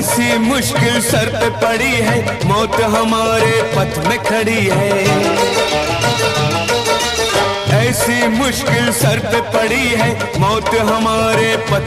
ऐसी मुश्किल सर पे पड़ी है, मौत हमारे पथ में खड़ी है। ऐसी मुश्किल सर पे पड़ी है, मौत हमारे पथ